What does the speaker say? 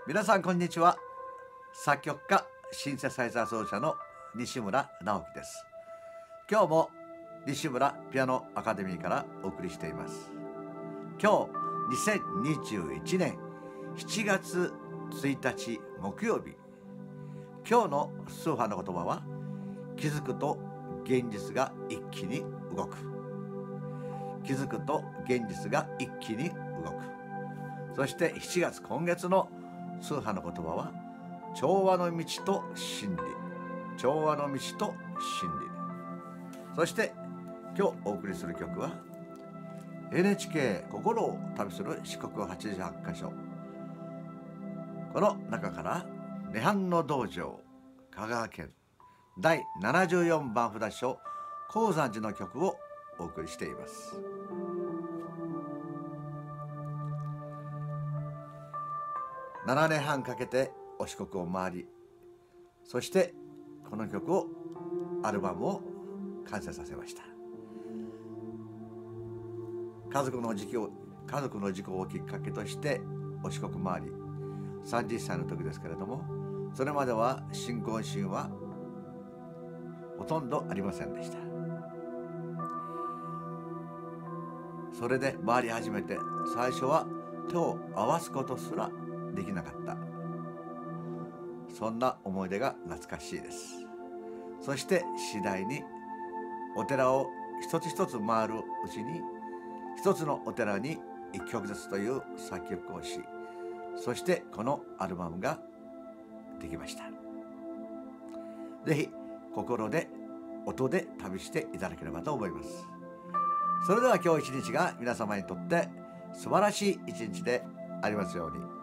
皆さんこんにちは。作曲家シンセサイザー奏者の西村直樹です。今日も西村ピアノアカデミーからお送りしています。今日2021年7月1日木曜日。今日のスーファの言葉は、気づくと現実が一気に動く。気づくと現実が一気に動く。そして7月今月のスーファの言葉は、調和の道と真理。調和の道と真理。そして今日お送りする曲は NHK 心を旅する四国88カ所、この中から涅槃の道場香川県第74番札所高山寺の曲をお送りしています。7年半かけてお四国を回り、そしてこの曲をアルバムを完成させました。家族の事故をきっかけとしてお四国回り、30歳の時ですけれども、それまでは信仰心はほとんどありませんでした。それで回り始めて、最初は手を合わすことすらできなかった、そんな思い出が懐かしいです。そして次第にお寺を一つ一つ回るうちに、一つのお寺に一曲ずつという作曲をし、そしてこのアルバムができました。ぜひ心で音で旅していただければと思います。それでは今日一日が皆様にとって素晴らしい一日でありますように。